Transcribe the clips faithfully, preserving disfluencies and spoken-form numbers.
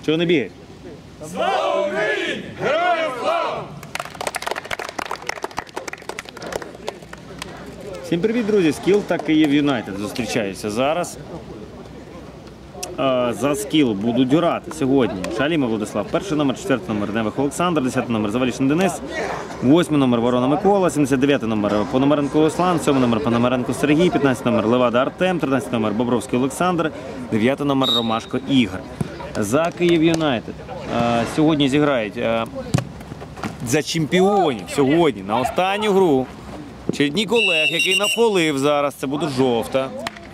Чого не бігаєш? Слава Україні! Героям слава! Всім привіт, друзі! Скіл та Київ Юнайтед зустрічаються зараз. За Скіл будуть грати сьогодні Шалімов Владислав, перший номер, четвертий номер Невих Олександр, десятий номер Завалішин Денис, восьмий номер Ворона Микола, сімдесят дев'ятий номер Пономаренко Руслан, сьомий номер Пономаренко Сергій, п'ятнадцятий номер Левада Артем, тринадцятий номер Бобровський Олександр, дев'ятий номер Ромашко Ігор. За Київ Юнайтед сьогодні зіграють за чемпіонів сьогодні на останню гру Череднік Олег, який нафолив зараз, це буде жовта.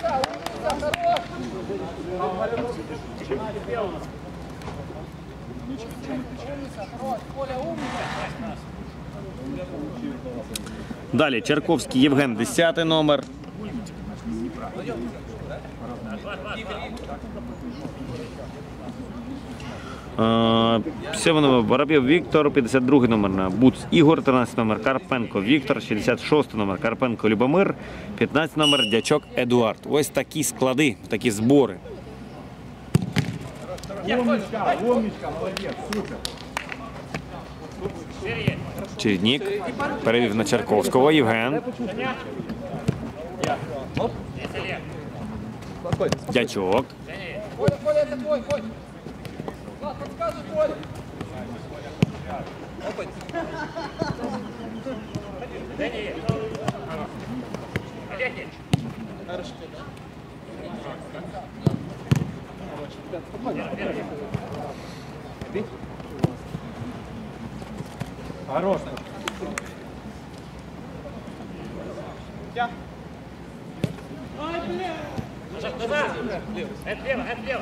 Далі Черковський Євген, десятий номер. сьомий номер Воробйов Віктор, п'ятдесят другий номер Буц Ігор, тринадцятий номер Карпенко Віктор, шістдесят шостий номер Карпенко Любомир, п'ятнадцятий номер Дячок Едуард. Ось такі склади, такі збори. Умничка, умничка, молодець, супер. Череднік перевів на Черковського. Євген. Дячок. Хорош. Ай, бля! Назад! Это лево, это лево!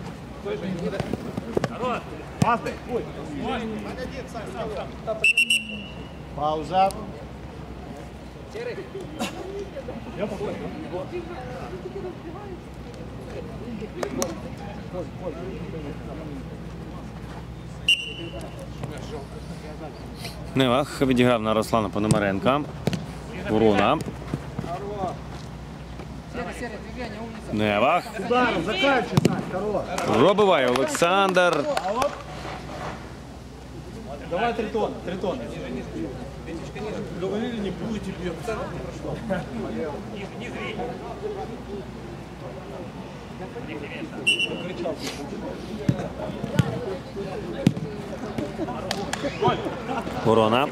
Хорош! Пасти. Пауза. Невах відіграв на Руслана Пономаренка. Ворона. Невах. Ударом заканчивай, хорош. Пробиває Олександр. Давай три тонны, три тонны. Говорили, не будете бьет. Ворона.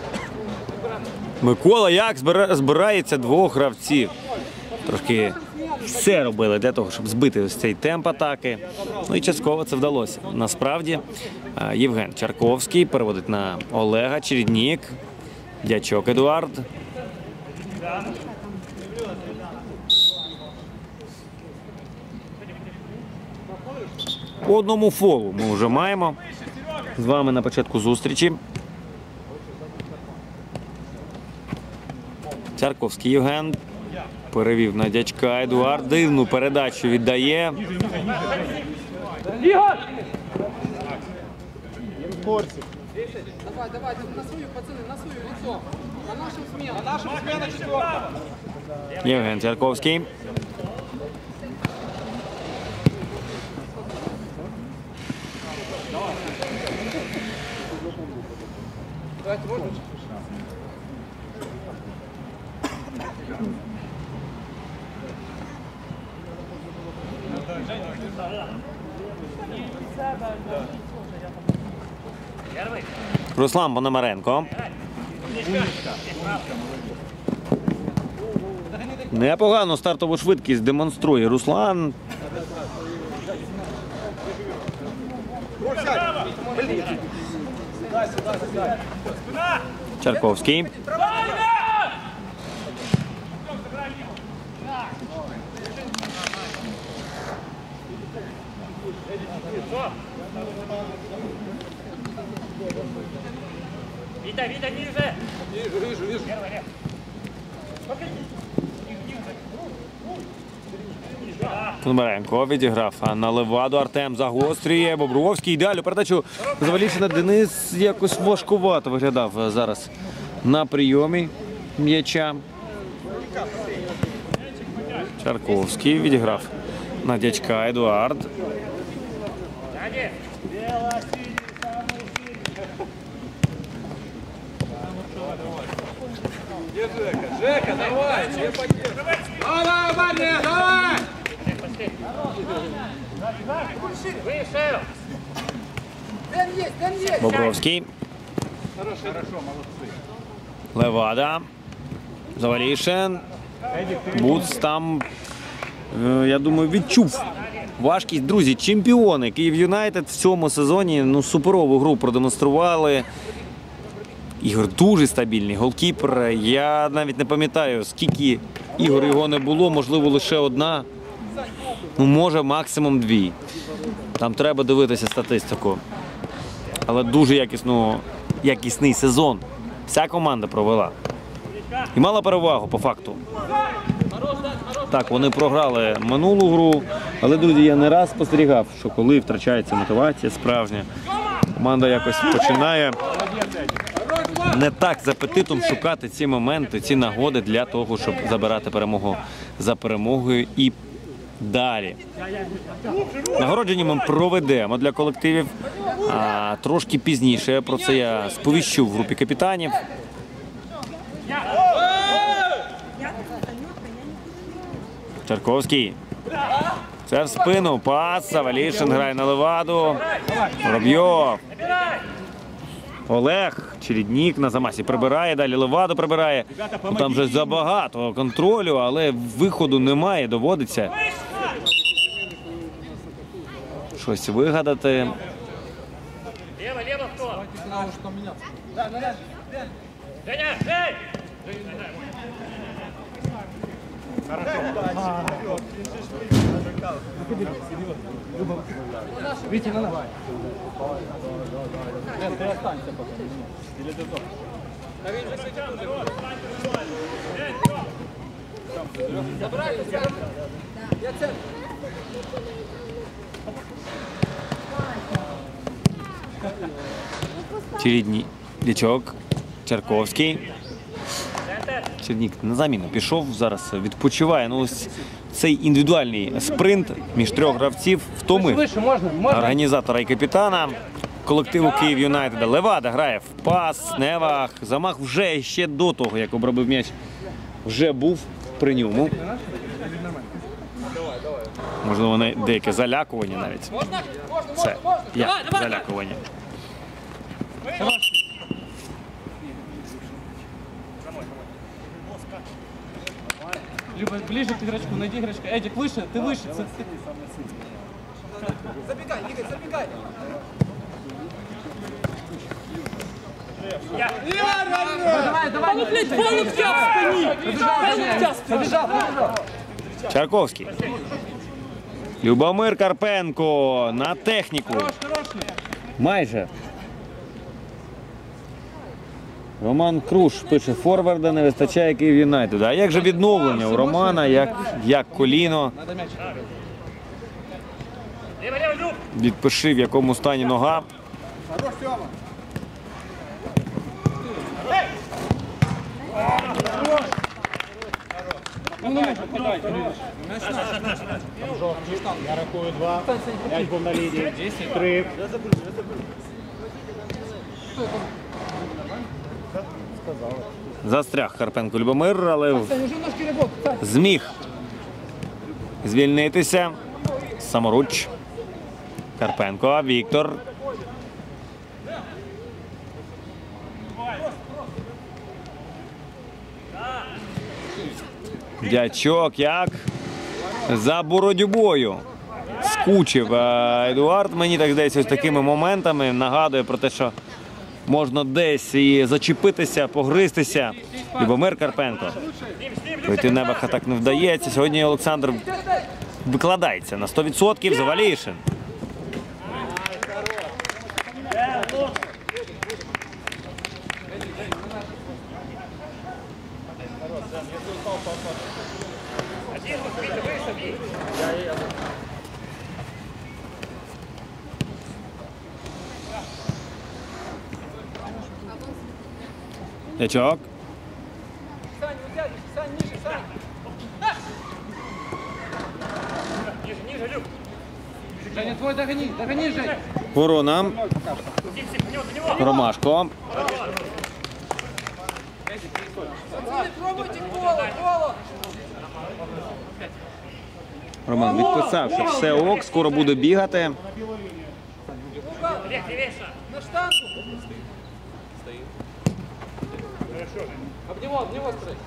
Микола як збирається двох гравців. Трошки все робили для того, щоб збити ось цей темп атаки. Ну і частково це вдалося. Насправді Євген Черковський переводить на Олега, Череднік, Дячок Едуард. По одному фолу ми вже маємо з вами на початку зустрічі. Черковський Євген перевів на Дячка Едуард. Дивну передачу віддає. Ігор! Давай, давай, на свою, пацаны, на свою лицо. На нашу смену. На нашу смену четвертого. Євген Черковський. Давайте, можно? Руслан Пономаренко. Непогано стартову швидкість демонструє Руслан. Черковський. Вита, Вита, ниже! Вижу, вижу, вижу. Первый, лев. Пономаренко відіграв на Леваду. Артем загострює. Бобровський. Далі передачу Завалішина. Денис якось важкувато виглядав зараз на прийомі м'яча. Черковський відіграв на Дячка Едуард. Где Жека? Жека, давай! Чем поддерживай? Давай, Ваня, давай! Выше! Дэн есть, Дэн есть! Бобровський. Левада. Завалішин. Буц там, е, я думаю, відчув важкість. Друзі, чемпіони Київ Юнайтед в цьому сезоні ну, суперову гру продемонстрували. Ігор дуже стабільний, голкіпер. Я навіть не пам'ятаю, скільки ігор його не було, можливо, лише одна. Ну, може, максимум дві. Там треба дивитися статистику. Але дуже якісно, якісний сезон вся команда провела. І мала перевагу по факту. Так, вони програли минулу гру, але, друзі, я не раз спостерігав, що коли втрачається мотивація справжня, команда якось починає не так з апетитом шукати ці моменти, ці нагоди для того, щоб забирати перемогу за перемогою і далі. Нагородження ми проведемо для колективів. А трошки пізніше про це я сповіщу в групі капітанів. Чарковський. Це в спину. Пас. Завалішин грає на Леваду. Воробйов. Олег. Череднік на замасі прибирає. Далі Леваду прибирає. Ну, там вже забагато контролю, але виходу немає. Доводиться щось вигадати. Лево, лево, кто? Женя, эй! Витя, на нас. Дэн, ты останься пока. Или ты тоже? Забрали, забрали. Я центр. Череднік. Дячок. Чарковський. Череднік на заміну пішов, зараз відпочиває. Ну, ось цей індивідуальний спринт між трьох гравців втомив Выше, можно? Можно? організатора і капітана колективу Київ Юнайтеда. Левада грає в пас, Невах. Замах вже ще до того, як обробив м'яч, вже був при ньому. Можливо, не деяке залякування навіть. Це як залякування. Люба, ближе к игрочку, найди игрочка. Эдик, выше, ты выше. Ц- Забегай, Игорь, забегай. Давай, давай, Ну, блядь, два локтя в спині! Два локтя в спині! побежал, побежал. Чарковський. Любомир Карпенко на техніку. Майже. Роман Круш пише, форварда не вистачає Київ Юнайтеду. А як же відновлення у Романа, як, як коліно? Лево, лево, Люб! Відпиши, в якому стані нога. Хорош, Тёма. Я рахую два. М'яч був на лінії. Три. Застряг Карпенко Любомир, але Сань, уже ножки работают. Сань. зміг звільнитися. Саморуч. Карпенко, Віктор. Дячок як за боротьбою скучив е, Едуард. Мені так здається, ось такими моментами нагадує про те, що можна десь і зачепитися, погристися. Любомир Карпенко. Пройти Неваха так не вдається. Сьогодні Олександр викладається на сто відсотків. Завалішин. Дячок. Сань, вот дядя, Сань, ниже, Сань. Ниже, ниже, Люб! Женя, твой догони, догони, Жень. Ворона. Ромашко. Пацаны, пробуйте коло, коло. Роман відписав, що все ок, скоро буде бігати. На штангу. Об него, об него строй.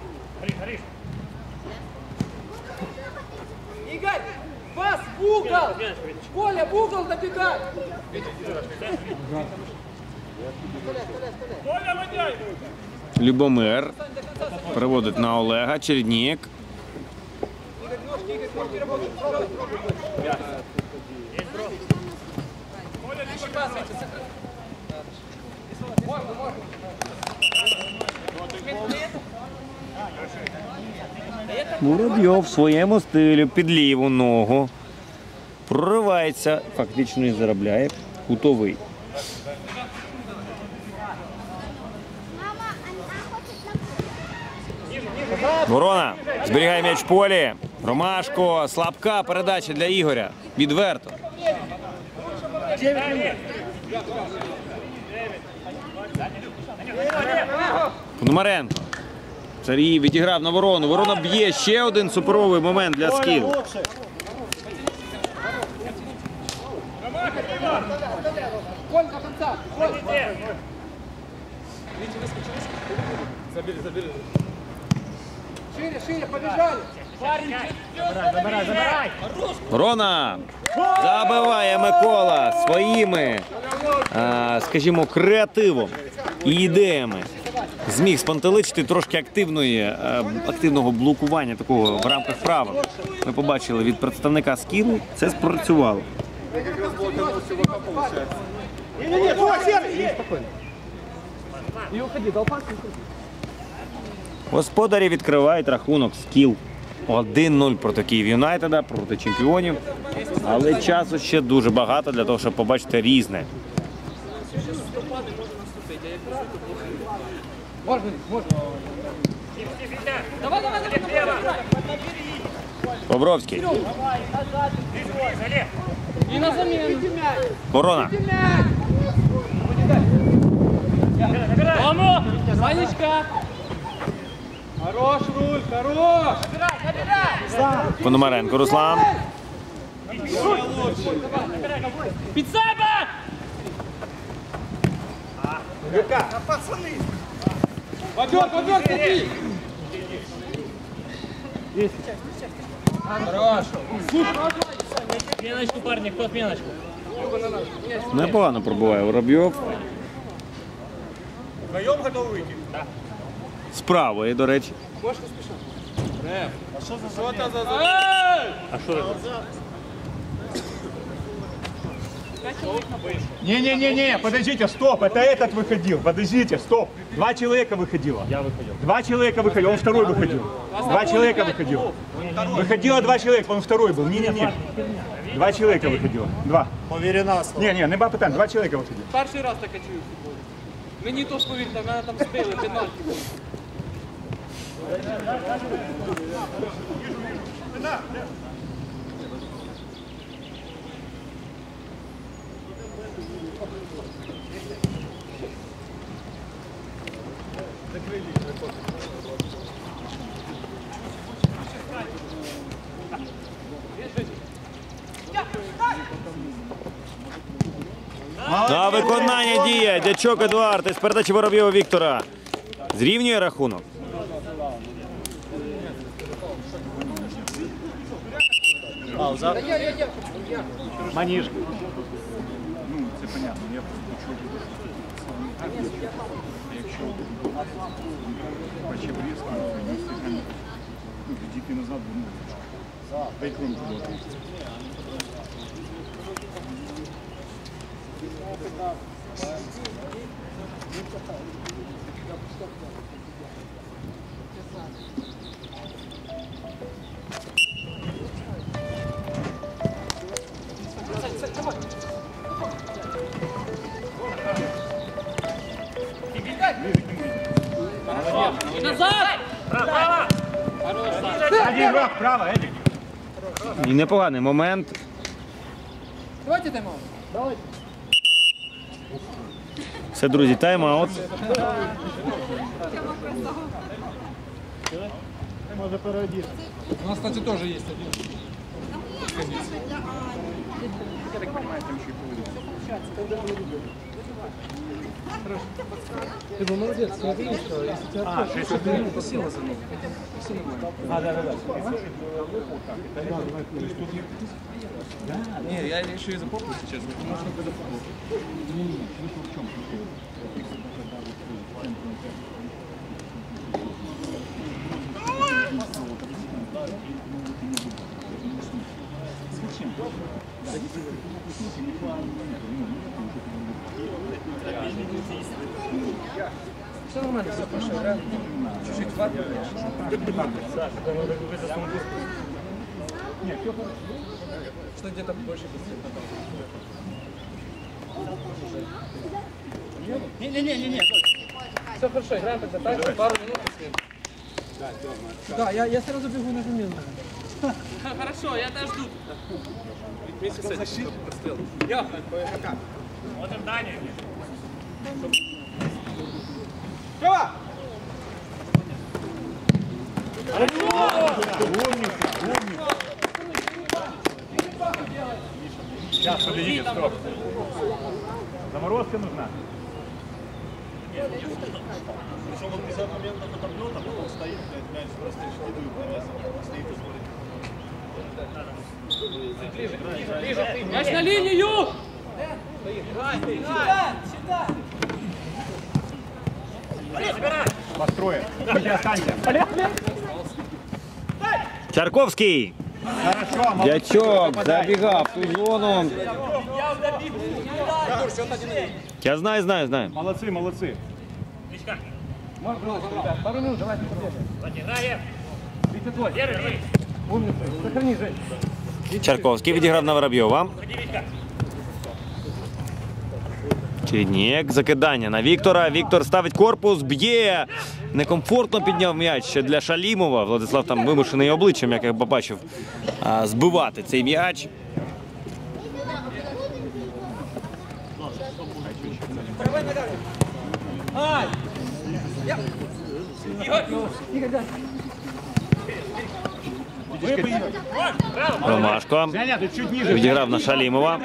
Игорь, пас в угол. Коля, в угол добегай. Любомир переводить на Олега. Череднік. Игорь, ножки, Игорь, ножки работают. Пробуй, пробуй. Еще пас, Витя, сыграй. Можно, можно. Воробйов в своєму стилі під ліву ногу. Проривається, фактично і заробляє кутовий. Ворона зберігає м'яч в полі. Ромашко, слабка передача для Ігоря. Відверто. Пономаренко. Сергій відіграв на Ворону. Ворона б'є. Ще один суперовий момент для скіл. Коль до конца. Коль. Шире, шире, побежали. Ворона забиває Микола своїми, а, скажімо, креативом і ідеями. Зміг спантеличити трошки активної, а, активного блокування такого в рамках правил. Ми побачили від представника скілу, це спрацювало. Господарі відкривають рахунок скіл. один нуль проти Київ Юнайтеда, проти чемпіонів. Але часу ще дуже багато для того, щоб побачити різне. Можно, можно. Давай, давай, давай, давай. Бобровський. И на замену. Ворона. Вamos! Ванечка! Хорош, Руль, хорош. Пономаренко Руслан. Під себе! Пойдет, пойдет, смотри. Хорош. Отменочку, парни, кто отменочку? Непогано пробуває Воробйов. Вдвоем готовы выйти? З правої, до речі. Можешь не спешить. Не-не-не-не, подождите, стоп, это этот выходил, подождите, стоп. Два человека выходило. Я выходил. Два человека выходил, он второй выходил. Два человека выходил. Выходило два человека, он второй был. Не-не-не. Два человека выходило. Два. Уверена. Не-не, не питань, два человека выходило. Перший раз таке чую в футболі. Мені то повірте, мене там збили, пенальті. На виконання діє Дячок Едуард із передачі Воробйова Віктора. Зрівнює рахунок. Та я, я, я. Манишка. Ну, це понятно. Я якщо почав різко, ну, дійти назад, ну, дай кромку дати. Назад! Один враг, право, Едік. І непоганий момент. Давайте тайм-аут. Все, друзі, тайм-аут. У нас, кстати, тоже есть один. Ты был молодец, смотри, что если тебя отпустят, ты не сила за ним. Все нормально. А, да, да, да. Не, я еще и запомнил сейчас. Все нормально, все хорошо, да? Чуть-чуть ватно, что где-то больше быстрее. Не-не-не-не-не. Все хорошо, играем тогда так, пару минут и смен. Да, я, я сразу бегу на замену. Хорошо, я даже жду. Вместе с этим прострел. Я. Вот им Даня. Лева! Сейчас, подождите, стоп. Заморозка нужна. Причем он пятьдесят моментов отобьет, а потом стоит, блядь, мяч просто шкидывает на мясо, стоит и смотрит. Мяч на линию! Построен. Иди, останься. Чарковський. Хорошо, молодцы. Дячок забігав в ту зону. Я знаю, знаю, знаю. Молодцы, молодцы. Мишка. Пару минут, давайте побежим. Играем. Первый, Юрий. Умница, сохрани, Жень. Чарковський відіграв на Воробйова. Ходи, Витька. Череднік, закидання на Віктора. Віктор ставить корпус, б'є. Некомфортно підняв м'яч ще для Шалімова. Владислав там вимушений обличчям, як я побачив, а, збивати цей м'яч. Ромашко Женя, ты чуть ниже. відіграв на Шалімова.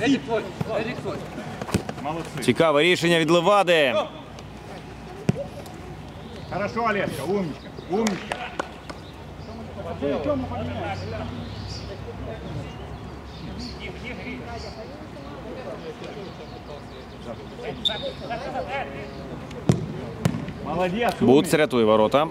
Молодцы. Цікаве рішення від Левади. Хорошо, Олежка, умничка, умничка. Молодец, Буц рятує ворота.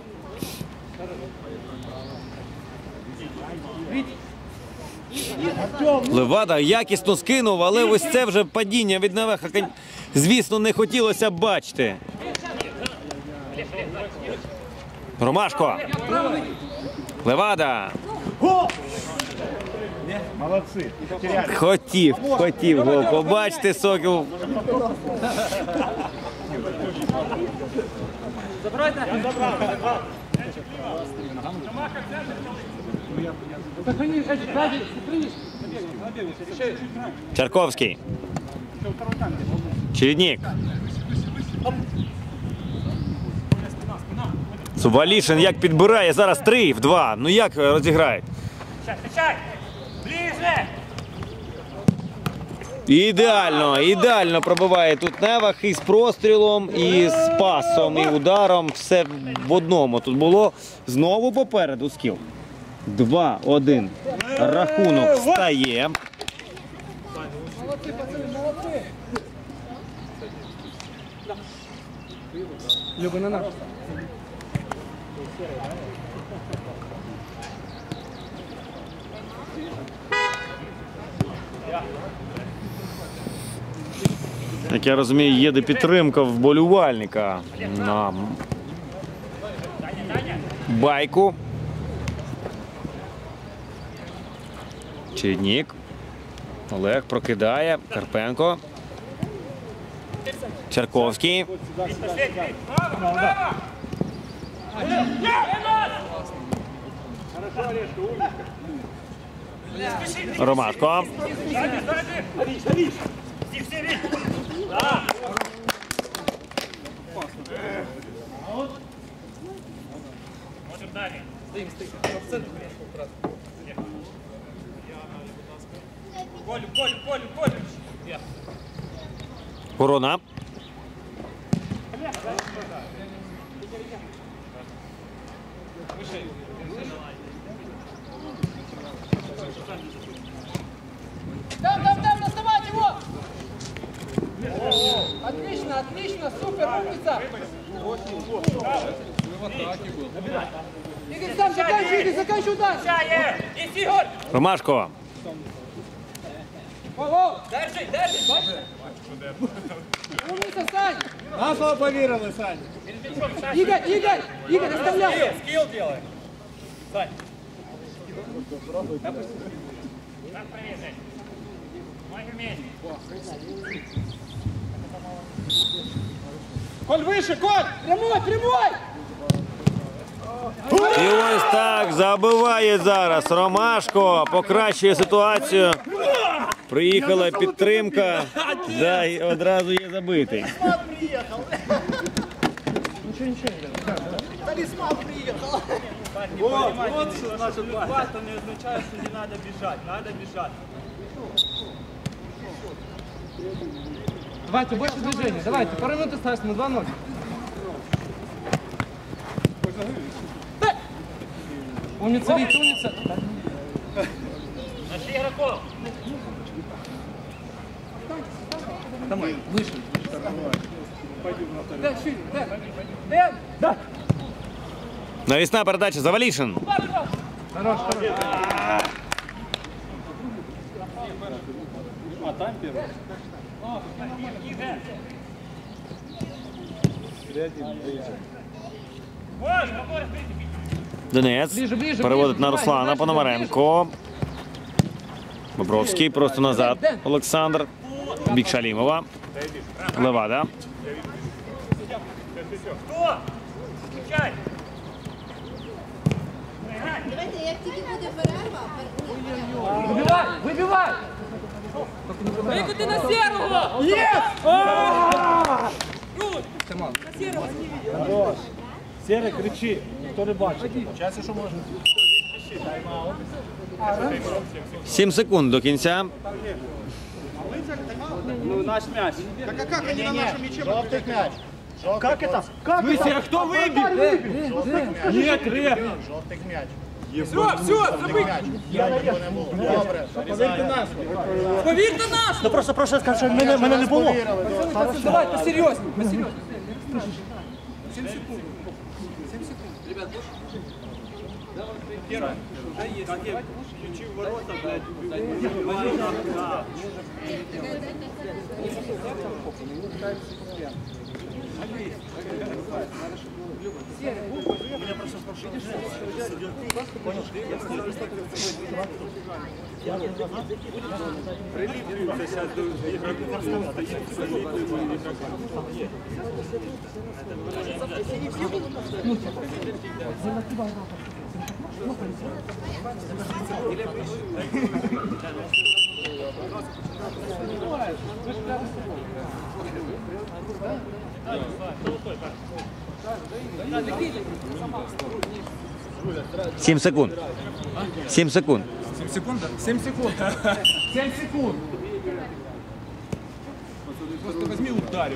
Левада якісно скинув, але ось це вже падіння від Невеха, звісно, не хотілося б бачити. Ромашко. Левада. молодцы. Потеряли. Хотів, хотів гол побачити, Сокіл. Сохрани, Жень, сзади, сохрани. Чарковський. Череднік. Сувалішин як підбирає, зараз три в два. Ну як розіграють? Сейчас, встречай. Ближе. Ідеально, ідеально пробиває тут Невах і з прострілом, і з пасом, і ударом. Все в одному тут було. Знову попереду Скіл. два один. Рахунок стає. Молодцы, пацаны, молодцы. Люба, на нас. Як я розумію, є де підтримка вболівальника на байку. Череднік. Олег прокидає. Карпенко. Чарковський. Ромашко. Всі, всі, Віть! Да! Можем далі. Стоїм, стоїм. В центр, конечно, брат. Колю, Колю, Колю, Колю! Я. Ворона. Там, там, там, доставать его! Отлично, отлично, супер, умница! Игорь, сам заканчивай, Игорь, заканчивай удар! Чає! І Ігор! Ромашко. Ого! Держи, держи, бачиш? Умница, Сань! На слово поверили, Саня. Игорь, Игорь, Игорь, оставляй! Скилл делай! Сань! Так, привет, Жень! Мой вместе! Коль, выше, Коль! Прямой, прямой! І ось так забиває зараз Ромашко, покращує ситуацію. Приїхала підтримка, да, і одразу є забитий. Вот, вот что значит это не означает, что не надо бежать. Надо бежать. Давайте, больше движения, давайте. Пару минут осталось на два ноль. Умница, Витя, умница. Нашли игроков! Домой, выше. Дэн, шире, Дэн! Дэн! Навісна передача Завалішин. Хорош, хорош. А там первый. Боже, поборы, впереди! Денис Ближе, ближе, переводить ближе, на давай, Руслана дальше, Пономаренко. Бобровський просто назад. Олександр. Бік Шалімова. Левада. Хто? Включай! Давайте, як тільки буде перерва, пер- ні, перерва. Выбивай, выбивай! Викати на серого! Є! Серый, кричи. Кто не бачит? Сейчас еще можно. Сім секунд до кінця. Ну, наш мяч. Как, как они на нашем мяче? Желтый мяч. Как это? Как это? А кто выбил? Нет, Реп. Желтый мяч. Все, все, забыть! Добре. Повірте нас. Повірте нас! Ну просто прошу сказати, що мене, мене не було. Давай, посерьезнее, посерьезнее. Ключи в ворота, блядь. Прилипнется сейчас до игроков, Сім секунд. Сім секунд. семь секунд? семь секунд. семь секунд. Просто возьми ударь.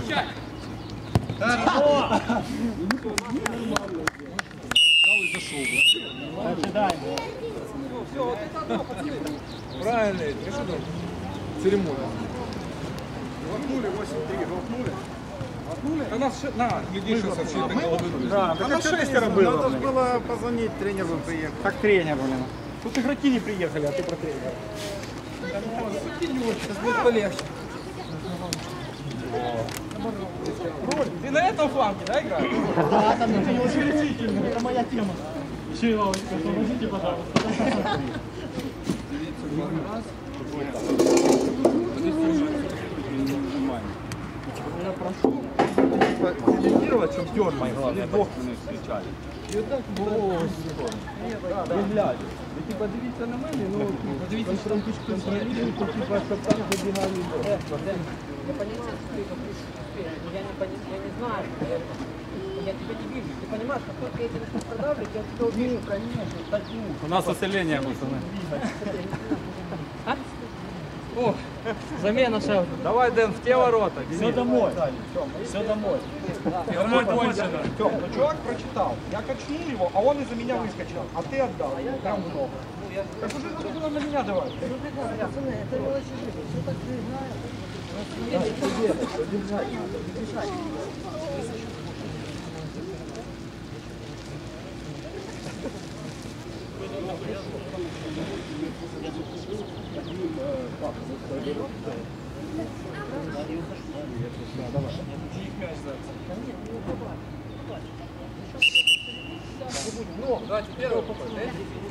Правильно, ты что там? Церемония. Воткнули восемь-три, воткнули. Воткнули? А нас на, гляди, что вообще до головы. Да, а нас шестеро было. Надо было позвонить, тренер бы приехал. Как тренер, блин? Тут игроки не приехали, а ты про тренера. Сейчас будет полегче. Ты на этом фланге, да, играешь? Да, там не учредительный, это моя тема. Чиловочка, помогите, пожалуйста. Я прошу. координировать, чем дернуть. Главное, двух минут встречали. І отак було. Виглядь. Ви типа дивіться на мене, ну подивіться, що там кучку контролюють, то типа, щоб там забігали. Я понимаю, что ты говоришь успех, но я не, пони- я не знаю, я, я тебя не вижу. Ты понимаешь, как только я тебя начну продавливать, я тебя увижу, конечно, статью. У нас усилення, пацани. О, замена шаг. Давай, Дэн, в те ворота. Все домой. Все домой. Домой кончено. Тём, ну чувак прочитал. Я качнул его, а он из-за меня выскочил. А ты отдал. Прям в ногу. Так уже надо было на меня давать. Пацаны, это мелочи жизни, все так не знаю. Давайте первый попой, да?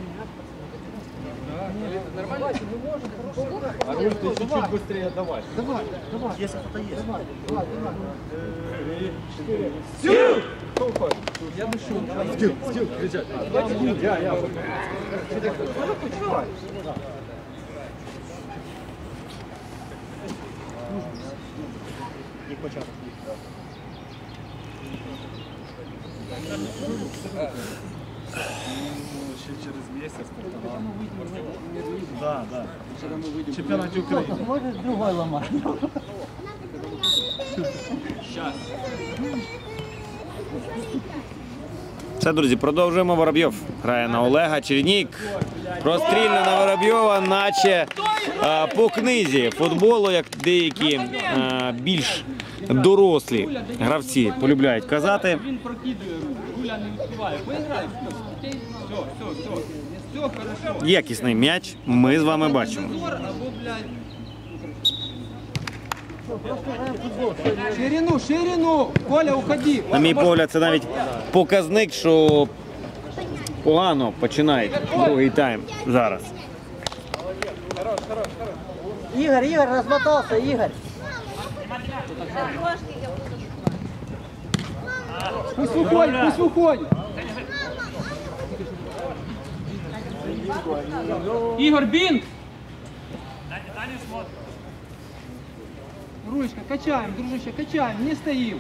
Нормально? А руль ты чуть-чуть быстрее давай. Давай, давай, если кто-то есть. Давай, давай, Кто уходит? Я дышу. Стил, стил, кричать. Я, я. Не початок. Через месяц. Да, да. Чемпионат Украины. Можешь другой ломать. Все, друзі, продовжуємо. Воробйов грає на Олега. Чернік розстрільно на Воробйова, наче а, по книзі футболу, як деякі а, більш дорослі гравці полюбляють казати. Він прокидує руку, Гуля не відкриває. Виграє, все, все, все, все, все, хорошо. Якісний м'яч ми з вами бачимо. Або, блядь, Ширину, ширину! Коля, уходи! На мій погляд, це навіть показник, що погано починає другий тайм зараз. Игорь, Игорь, размотался, Игорь. Пусть уходит, пусть уходит! Ігор Бінг! Ручка, качаем, дружище, качаем, не стоим.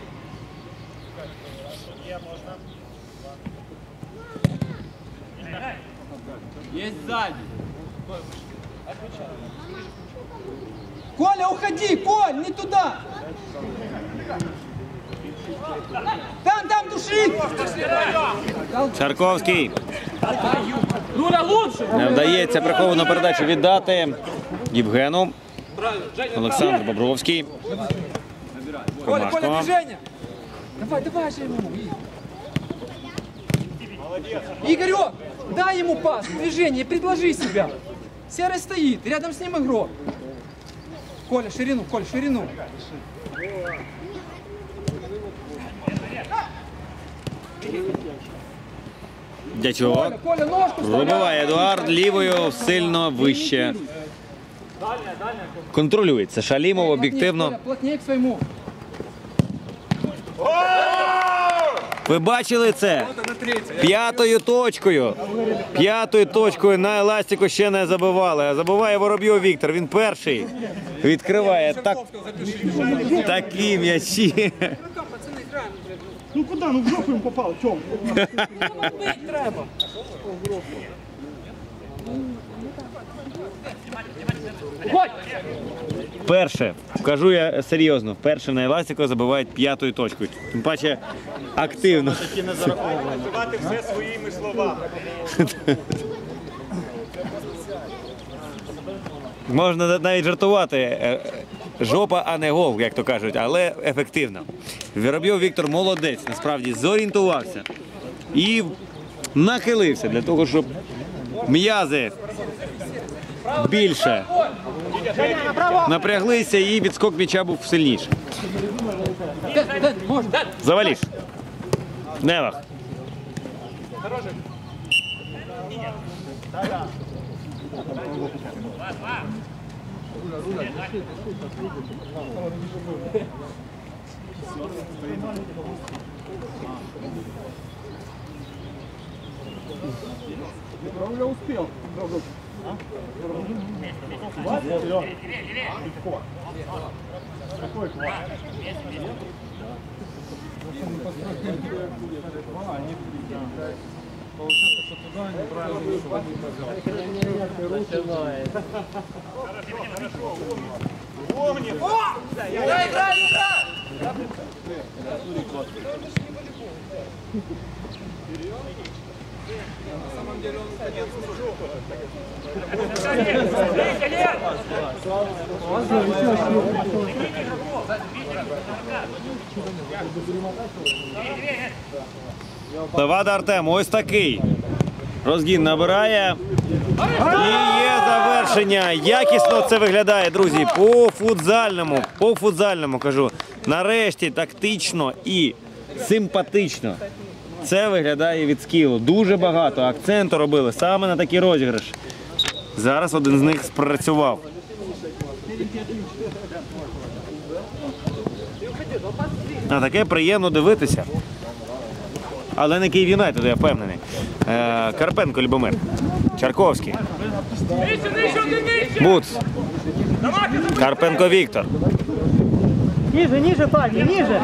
Є ззаді. Коля, уходи, Коль, не туда! Там, там, души! Шарковський. Руля лучше! Не вдається приховану передачу віддати Євгену. Олександр Бобровський. Коля, Коля, Комашко. движение! Давай, давай же ему! Игорек, дай ему пас, движение, предложи себя. Серый стоит, рядом с ним игрок. Коля, ширину, Коль, ширину. Дячок. Коля, Коля, ножку вставляй. Вибиває Едуард лівою сильно вище. Контролюється Шалімов об'єктивно. Коля, плотнее к своему. Ви бачили це? П'ятою точкою. П'ятою точкою на еластику ще не забивали. А забиває Воробйов Віктор. Він перший відкриває так... такі м'ячі. Ну куда? Ну в жопу ему попал, Тём. Бить треба. Перше, кажу я серйозно, перше на еластику забивають п'ятою точкою. Тим паче активно. Називати все своїми словами. Можна навіть жартувати. е, Жопа, а не гол, як то кажуть, але ефективно. Воробйов Віктор молодець, насправді зорієнтувався і нахилився для того, щоб м'язи більше напряглися і відскок м'яча був сильніший. Заваліш. Невах. Руля успел. Получается, что туда неправильно. Играй, играй, играй! Левада Артем, ось такий. Розгін набирає. І є завершення. Якісно це виглядає, друзі. По футзальному, по футзальному кажу. Нарешті тактично і симпатично. Це виглядає від скілу. Дуже багато акценту робили саме на такий розіграш. Зараз один з них спрацював. На таке приємно дивитися. Але не Київ Юнайтед, я впевнений. Е, Карпенко Любомир. Чарковський. Буц. Карпенко Віктор. Ниже, ниже, парни, ниже.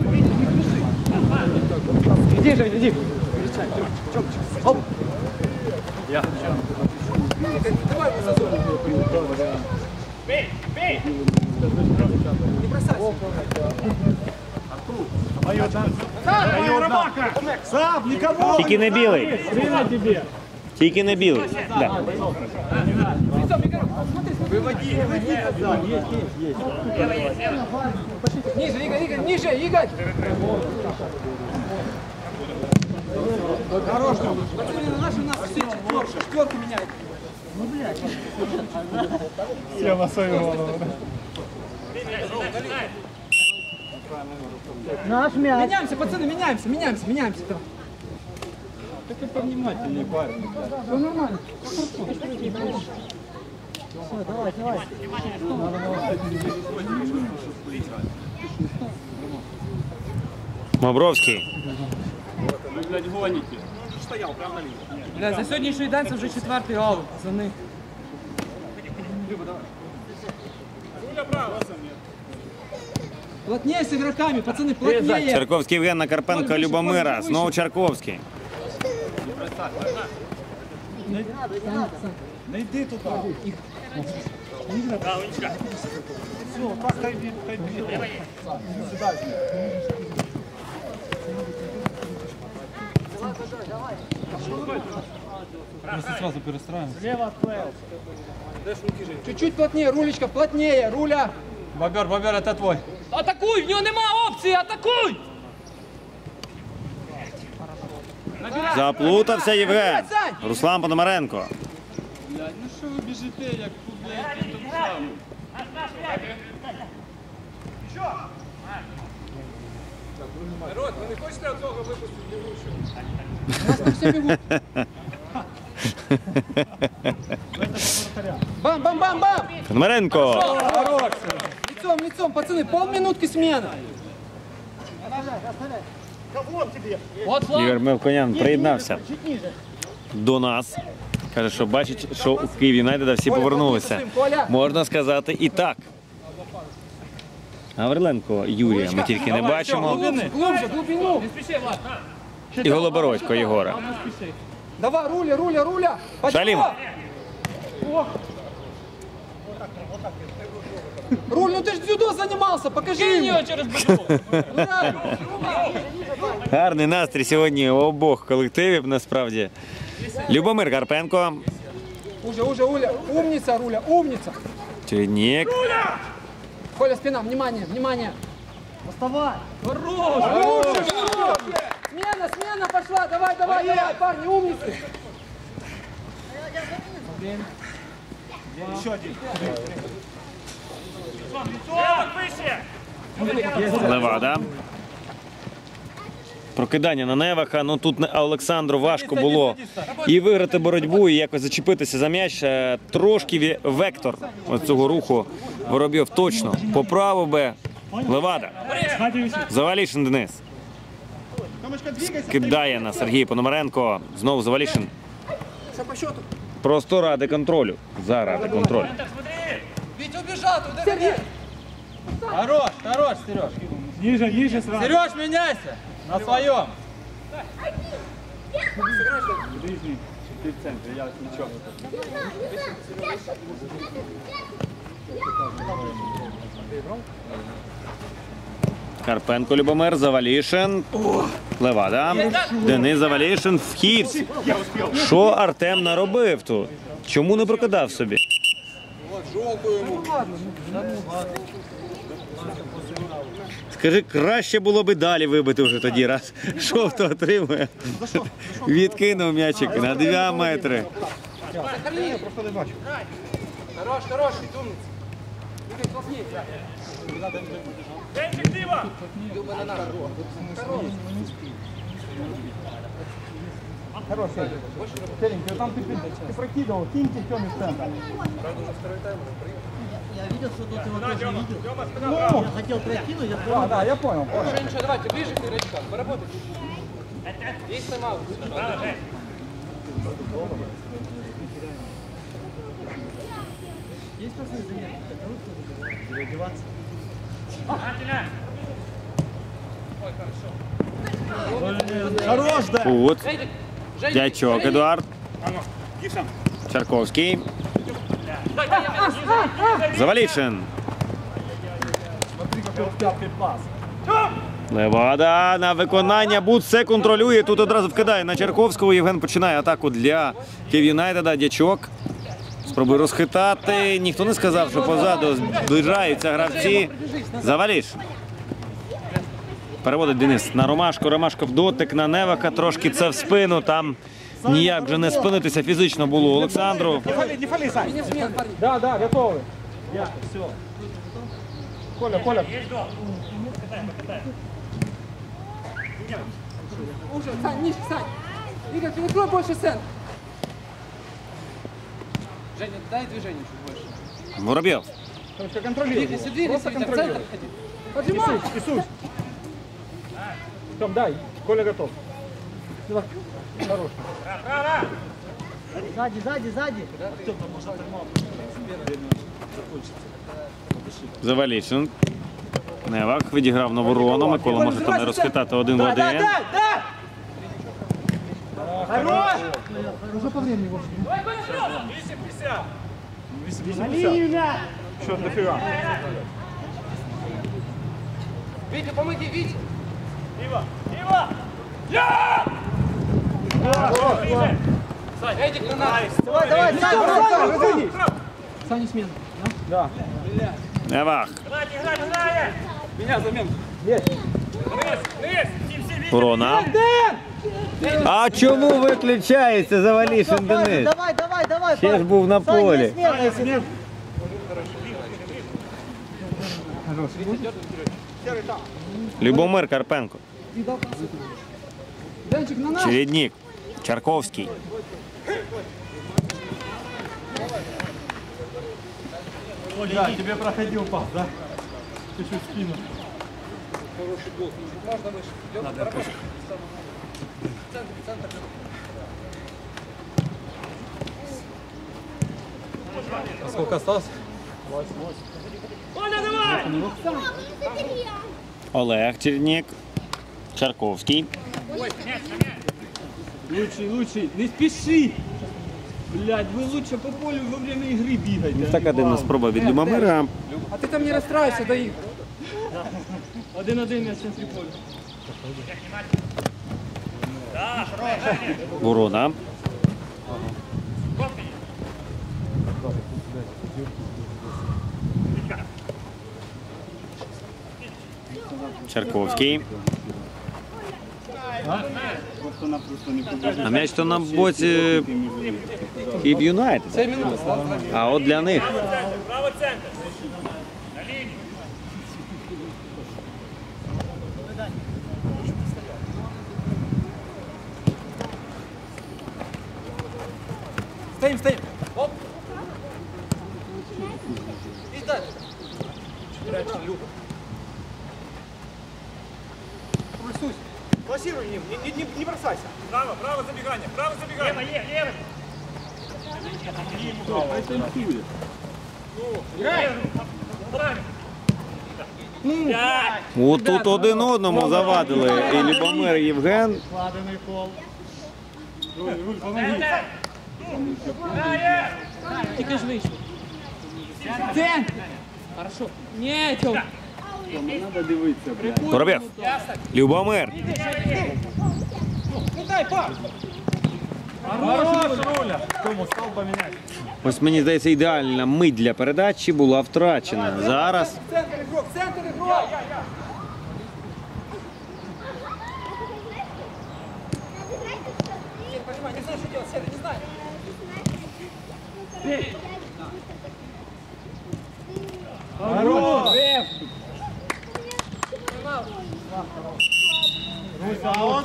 Иди же, иди. Оп. Сам, никого! Тільки не білий. Тільки не білий. Да. Ниже, Игорь, Игорь, ниже, Игорь. Хорош. Пацаны, наши у нас все четверка, четверку меняют. Ну, блядь. Все на свою голову. Наш мяч. Меняемся, пацаны, меняемся, меняемся, меняемся. Ты повнимательнее, парень. Все нормально. Все, давай, давай. Мавровський. Ви, блядь, гоните. Стояв, прямо на лінії. Бля, за сьогоднішній день це вже четвертий гол за них. Плотнее с игроками, пацаны, плотнее. Чарковський Євген на Карпенка Любомира. Знову Чарковський. Не йди туди. Все, так хай б'є, хай б'є. Сюди. Просто сразу перестраиваем. Чуть-чуть плотнее, рулечка, плотнее, руля. Бобер, Бобер, это твой. Атакуй, в нього нема опції, атакуй! Заплутався Євген. Руслан Пономаренко. Блядь, ну що ви біжите, як, блядь, тут сам? Народ, ви не хочете цього випустити лівучого? Бам-бам-бам-бам! Пономаренко. Хорош! Лицом, лицом, пацаны, полминутки смена. От фланг. Ігор Мелконян приєднався до нас. Каже, що бачить, що у Київ Юнайтеда всі повернулися. Можна сказати і так. Гавриленко Юрія ми тільки не бачимо. Глубже, глубже, глубину. Не спіши, Влад. І Голобородько Єгора. Давай, руля, руля, руля. Почему? Шалим. Руль, ну ты ж дзюдо занимался, покажи Кинь ему. його через бедро. Ура! Гарний настрій сьогодні у обох колективів, насправді. Любомир Карпенко. Уже, уже, Уля, умница, руля, умница. Череднік. Коля, спина, внимание, внимание. Доставай. Хорош! Глубже, глубже. Смена, смена пошла, давай, давай, давай, парни, умницы. Еще один. Левада. Прокидання на Неваха. Ну тут Олександру важко було і виграти боротьбу, і якось зачепитися за м'яч. Трошки вектор ось цього руху Воробйов точно поправив би. Левада. Завалішин Денис. Кидає на Сергія Пономаренко. Знову Завалішин. Просто ради контролю. Заради контролю. Віть убіжав, туди мене. Хорош, хорош, Сереж. Ниже, ниже сразу. Сереж, міняйся. На своєму. Ближний. Ты в центре, я ничего. Карпенко Любомир, Завалішин. Левада. Денис Завалішин. Вхід. Що Артем наробив тут? Чому не прокидав собі? Скажи, краще було би далі вибити вже тоді, раз шов-то отримує. Відкинув м'ячик на два метри. Хорош, хорош, думниць. Іди, класні. Люба на ногу. Хорош, Серенький, там ты, ты прокидывал, киньте Тёме в центр. Я видел, что тут его тоже не видел. Я хотел прокинуть, я Да, да, я понял. понял. Уже нічого, давайте, ближе к игрокам, поработайте. Есть тайм-аут. Есть пацаны заметки, кого переодеваться? Хорош, да. Кут. Женя, Женя, Дячок Едуард. Чарковський. Завалішин. Левада на виконання. Бут все контролює. Тут одразу вкидає на Чарковського. Євген починає атаку для Київ Юнайтеда. Дячок. Спробує розхитати. Ніхто не сказав, що позаду зближаються гравці. Завалішин. Переводить Денис на Ромашку. Ромашко в дотик на Невака. Трошки це в спину. Там ніяк вже не спинитися фізично було Олександру. Не фали, не фали, Сань. Да, да, готовы. Я, все. Коля, Коля. Уже, Сань, ниже, Сань. Игорь, перекрой больше сцен. Женя, дай движение чуть больше. Воробйов. Только контролируй. Двигайся, двигайся, Просто Витя, в контролируй. центр ходи. Поджимай. Иисус, Иисус. Тём, дай. Коля готов. Давай. Хорош. Сзади, сзади, сзади. Завалішин. Невак відіграв на ворону. Микола може там не розхитати один в один. Хорош! Уже по времени его. Что, дофига? Витя, помоги, Витя. Сань, Эдик на нас. Давай, давай, давай, давай. Саня смена. Да. Невак. Меня замен. Есть. Ворона. А чому виключається Завалішин Денис? Давай, давай, давай. Ще ж був на полі. Саня, смена, если... Любомир Карпенко. Денчик на нас. Чередник. Чарковський. Да, тебе проходил пас, да? Чуть-чуть спину. Можно выше. Лёва, поработай. Центр, центр. Сколько осталось? Олег Чередник. Чарковський. Лучший, лучший. Не спеши. Блядь, вы лучше по полю во время игры бегаете. Така дивна спроба від Любомира. А ты там не расстраивайся, до их. Один-один я в центрі поля. Ворона. Чарковський. А м'яч то на боці Київ Юнайтед. Семь минут осталось. А от для них. Стоим, стоим. Оп. И дальше. Прячь, Люба. пассируй им, не, не, не бросайся. Право, право забегание, право забегание. Лево, лево. От тут один одному завадили і Любомир, і Євген. Складений фол. Тільки ж вийшов. Центр! Хорошо. Ні, Тьом. Воробєв. Любомир. Хорош, Руля. Кому стал поменять? Ось мені здається, ідеальна мить для передачі була втрачена. Зараз Центр ігрок, центр ігрок! Не понимаю, не знаю, что делать, Серый, не знаю. Хорош. Аут.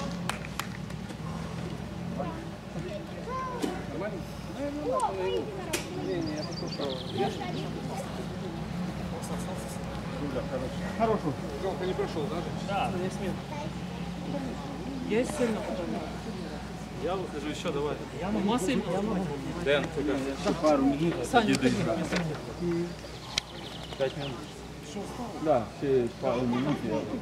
Есть сильно? Я выхожу еще, давай. Масса им? Дэн, пару минут. Саня, Да, все пару минут.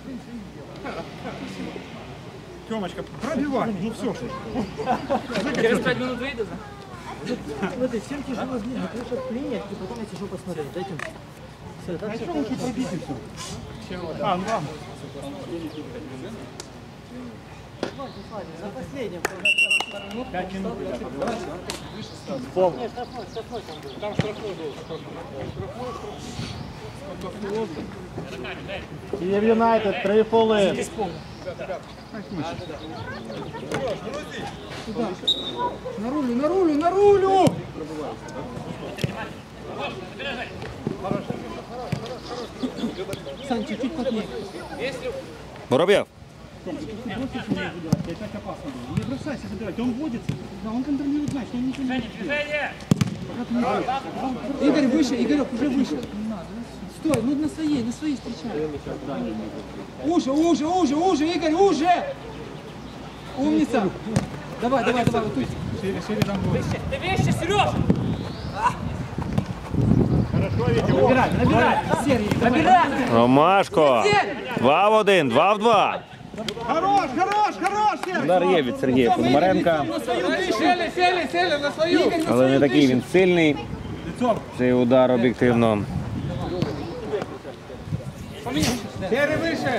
Тёмочка, пробивай, ну все же. через пять минут выйду, да? Смотри, всем тяжело здесь, но лучше принять, и потом я сижу посмотреть. Дайте. Все, так все. Лучше пробить и все. А, ну ладно. За последним. Пять минут. Нет, штрафной, штрафной там был. Там штрафной был. Киев Юнайтед, три фоли. На рулю, на рулю, на рулю! Сань, чуть-чуть плотнее. Воробєв. Это так опасно было. Не бросайся забирать, он водится. Да, он контролирует мяч, он ничего не делает. Игорь, выше, Игорек, уже выше. Стой, ну на своей, на своей встречай. Уже, уже, уже, уже, Игорь, уже! Умница! Давай, давай, давай, вот тут. Шире, шире там будет. Ты вещи, Сереж! Хорошо, Витя. Набирай, набирай! Серый, набирай! Ромашко. Два в один, два в два. Хорош, хорош, хорош. Серый. Удар є від Сергія Пономаренка, Сели, сели, сели на свою! але не такий він сильний. Цей удар об'єктивно. Серый выше.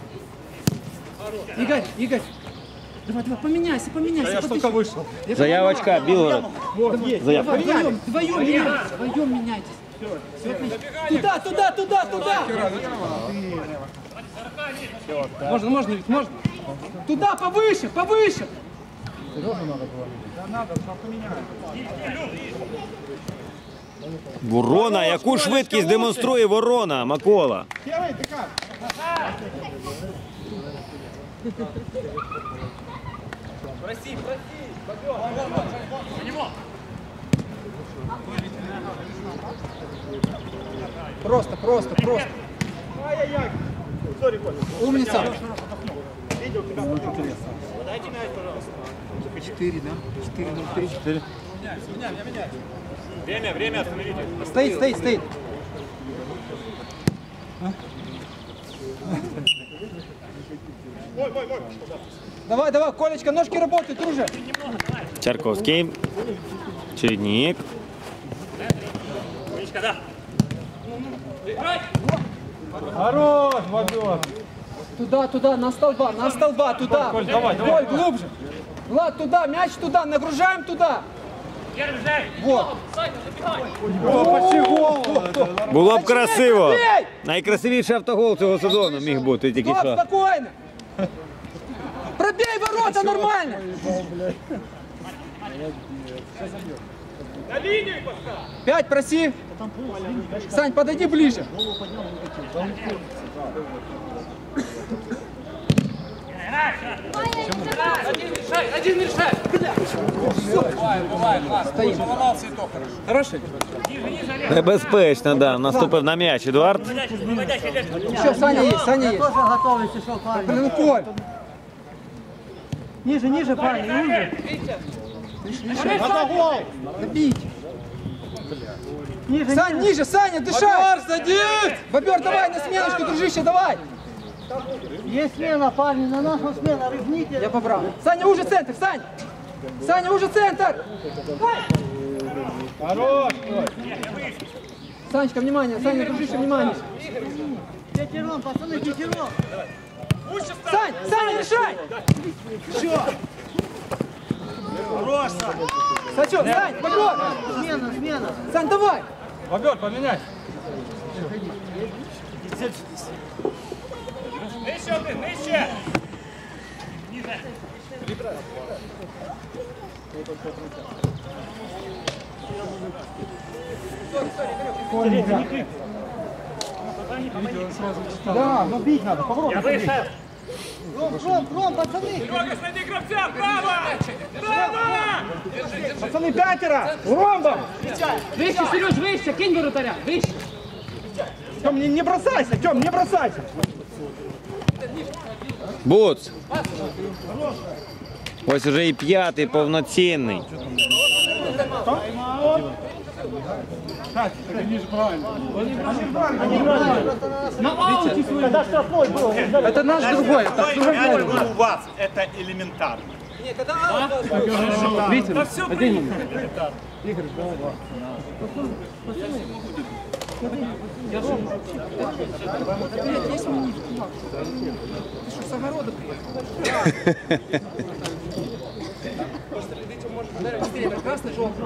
Игорь, Игорь! Давай, давай, поменяйся, поменяйся. Я подыши. только вышел. Заявочка Білгород. Заявка. Вдвоем, вдвоем меняйтесь, вдвоем меняйтесь. Все отлично. Туда, туда, туда, туда! Можно, можно, ведь можно. Туда, повыше, повыше! Ворона, яку швидкість демонструє Ворона, Микола. Серый, ты как? Просто, просто, просто. Ай-яй-яй. Сори, Коля. Умница. Видел тебя. Дайте мяч, пожалуйста. Четыре, да? Четыре, ноль три. Четыре. Время, время остановите. Стоит, стоит, стоит. Мой, мой, мой. Давай, давай, Колечка, ножки работают, друже. Чарковський. Чередник. Хорош, Вадим. Туда, туда, на столба, на столба, туда. Коль, давай, Коль, давай. глубже. Влад, туда, мяч туда, нагружаем туда. Вот. Було б красиво. Найкрасивіший автогол цього сезону міг бути тільки Стоп, що. спокойно. Пробей ворота нормально. На линию поставь. Пять проси. Сань, подойди ближе. Один решай, один решай! Стоим. Хороший. Небезпечно, да. Наступив на м'яч Едуард. Все, Саня есть, Саня есть. Тоже готовый, если что, парень. Блин, Коль. Ниже, ниже, парни, ниже. Добить. Ниже, Сань, ниже, Саня, дышай! Бобер, садись! Бобер, давай на сменочку, дружище, давай! Есть смена, парни, на нашу смену, рыгните. Я побрал. Саня, уже центр, Сань! Саня, уже центр! Хорош! Санечка, внимание, Саня, дружище, внимание! Пятером, пацаны, пятером. Сань, Саня, решай! Хорош, Сань! Сачок, Сань, Бобер! Смена, смена. Сань, давай! Бобер, поменяй! Нижче один, нижче! Да, но бить надо, поворот. Я вийшов! Ром, Ром, Ром, пацаны. Серега, знайди гравця! Право! Право! Пацаны, пятеро! Ромбом! Вище, Сереж, вище, кинь воротаря, вище. Тём, не, не бросайся, Тём, не бросайся! Буц. Ось уже і п'ятий повноцінний. Это наш другой, это другой. У вас это элементарно. Вітер, один момент. Красный, желтый.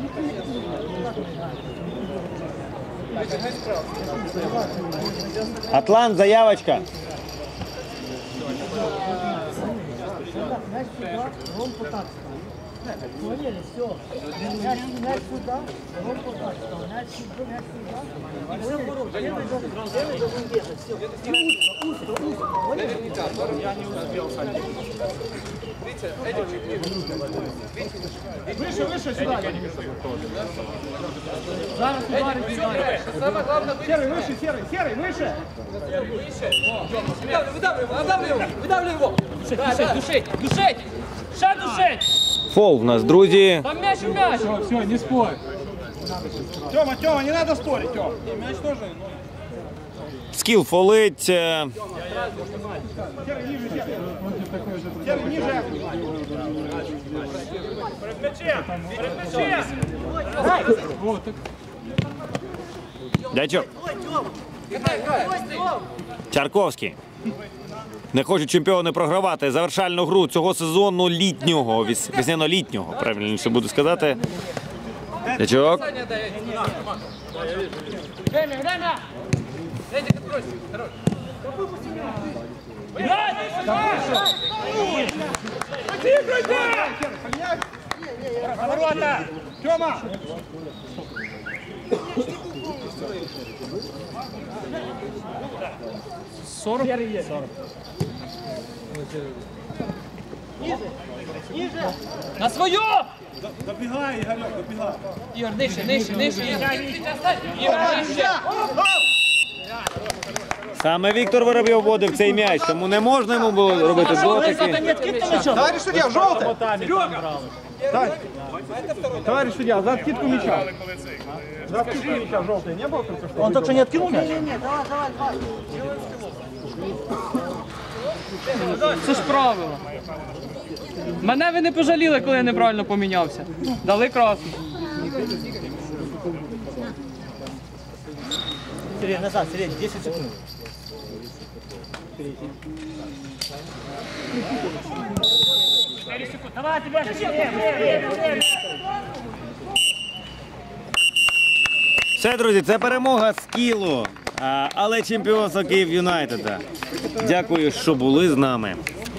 Атлант, заявочка. Ром пытаться. Поняли, все. Мяч, мяч сюда, Ром пытаться. Мяч сюда, мяч сюда. И все в ворот. Левый должен, левый должен бегать. Все. Узко, узко. Поняли? Я не успел, Саня. Выше, выше, сюда! Зараз ударить, ударить. Самое главное, Серый, выше, серый, серый, выше! выдавливай, выдавливай его, выдавливай его. Душить, душить, душить. Ще душить. Фол в нас, друзі. Там м'яч у м'яч. Все, не спорь! Тёма, Тёма, не надо спорить, Тём! Мяч тоже. Скіл фолить. е, Серый, ниже! Перед м'ячем! Перед м'ячем! Дячок. Чарковський. Не хочуть чемпіони програвати завершальну гру цього сезону літнього, віс- весняно-літнього, правильніше буду сказати. Дячок. Время, время. Эдик, откройся. Хорош. Ворота! Тёма! сорок. На свою! Добігай, Ігорьок, добігай. Ігор, нижче, нижче, нижче. Ігор, нижче. Саме Віктор Воробйов вводив цей м'яч, тому не можна йому було робити дотики. Товарищ судья, желтый! Товарищ судья, за откидку мяча. За откидку мяча желтый не было только что? Он только что не откинул мяч? Не-не-не, давай, давай, давай. Це ж правило. Мене ви не пожаліли, коли я неправильно помінявся. Дали красну. Сергей, назад, Сергей, десять секунд. Давай, тебя Все, друзі, це перемога Скілу, а, але чемпіонство Київ Юнайтеда. Дякую, що були з нами.